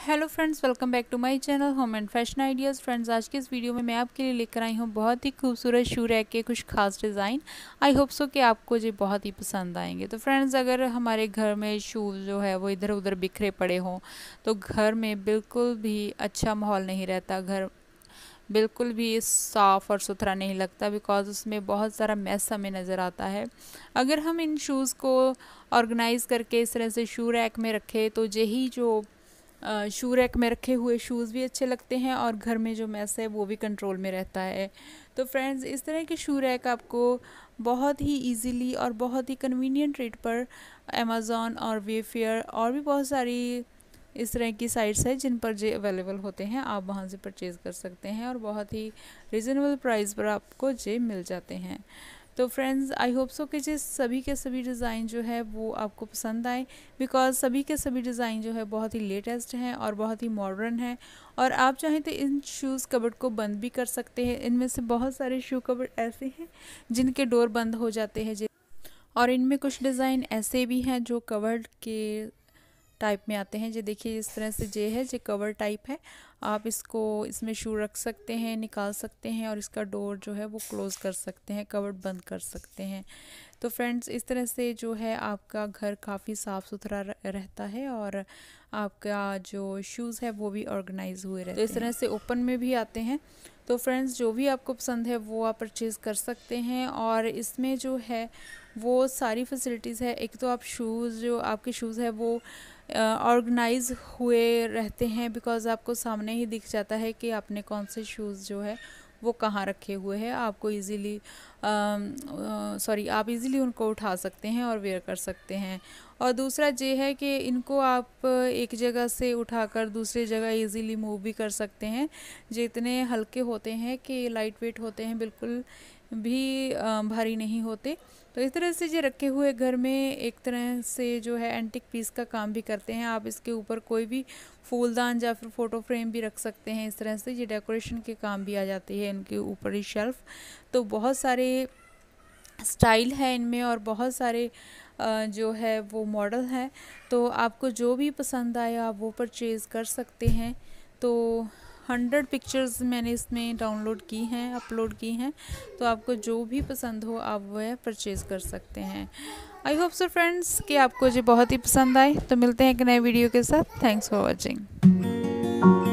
Hello friends, welcome back to my channel home and fashion ideas. Friends, आज के इस video में मैं आपके लिए लेकर आई हूँ बहुत ही खूबसूरत शू रैक के कुछ खास डिज़ाइन। आई होप सो कि आपको ये बहुत ही पसंद आएंगे। तो फ्रेंड्स, अगर हमारे घर में शूज़ जो है वो इधर उधर बिखरे पड़े हों तो घर में बिल्कुल भी अच्छा माहौल नहीं रहता, घर बिल्कुल भी साफ़ और सुथरा नहीं लगता, बिकॉज़ उसमें बहुत सारा मैस हमें नज़र आता है। अगर हम इन शूज़ को ऑर्गेनाइज़ करके इस तरह से शू रैक में रखें तो यही जो शू रैक में रखे हुए शूज़ भी अच्छे लगते हैं और घर में जो मैस है वो भी कंट्रोल में रहता है। तो फ्रेंड्स, इस तरह के शू रैक आपको बहुत ही इजीली और बहुत ही कन्वीनियंट रेट पर अमेज़ॉन और वेफेयर और भी बहुत सारी इस तरह की साइट्स है जिन पर जे अवेलेबल होते हैं। आप वहां से परचेज़ कर सकते हैं और बहुत ही रिजनेबल प्राइस पर आपको जे मिल जाते हैं। तो फ्रेंड्स, आई होप सो कि जे सभी के सभी डिज़ाइन जो है वो आपको पसंद आए, बिकॉज़ सभी के सभी डिज़ाइन जो है बहुत ही लेटेस्ट हैं और बहुत ही मॉडर्न हैं। और आप चाहें तो इन शूज़ कबर्ड को बंद भी कर सकते हैं। इनमें से बहुत सारे शू कबर्ड ऐसे हैं जिनके डोर बंद हो जाते हैं, और इनमें कुछ डिज़ाइन ऐसे भी हैं जो कवर्ड के टाइप में आते हैं। ये देखिए, इस तरह से जे है, ये कवर टाइप है। आप इसको इसमें शू रख सकते हैं, निकाल सकते हैं और इसका डोर जो है वो क्लोज़ कर सकते हैं, कवर्ड बंद कर सकते हैं। तो फ्रेंड्स, इस तरह से जो है आपका घर काफ़ी साफ़ सुथरा रहता है और आपका जो शूज़ है वो भी ऑर्गेनाइज हुए रहते हैं। तो इस तरह से ओपन में भी आते हैं। तो फ्रेंड्स, जो भी आपको पसंद है वो आप परचेज़ कर सकते हैं। और इसमें जो है वो सारी फैसिलिटीज़ है। एक तो आप शूज़, जो आपके शूज़ है वो ऑर्गेनाइज हुए रहते हैं, बिकॉज़ आपको सामने ही दिख जाता है कि आपने कौन से शूज़ जो है वो कहाँ रखे हुए हैं। आपको इजीली आप इजीली उनको उठा सकते हैं और वेयर कर सकते हैं। और दूसरा ये है कि इनको आप एक जगह से उठाकर दूसरी जगह इजीली मूव भी कर सकते हैं। ये इतने हल्के होते हैं कि लाइट वेट होते हैं, बिल्कुल भी भारी नहीं होते। तो इस तरह से ये रखे हुए घर में एक तरह से जो है एंटिक पीस का काम भी करते हैं। आप इसके ऊपर कोई भी फूलदान या फिर फ़ोटो फ्रेम भी रख सकते हैं। इस तरह से ये डेकोरेशन के काम भी आ जाती है इनके ऊपर ही शेल्फ। तो बहुत सारे स्टाइल है इनमें और बहुत सारे जो है वो मॉडल हैं। तो आपको जो भी पसंद आए आप वो परचेज़ कर सकते हैं। तो 100 पिक्चर्स मैंने इसमें डाउनलोड की हैं, अपलोड की हैं। तो आपको जो भी पसंद हो आप वह परचेज़ कर सकते हैं। आई होप सो फ्रेंड्स कि आपको जो बहुत ही पसंद आए। तो मिलते हैं एक नए वीडियो के साथ। Thanks for watching.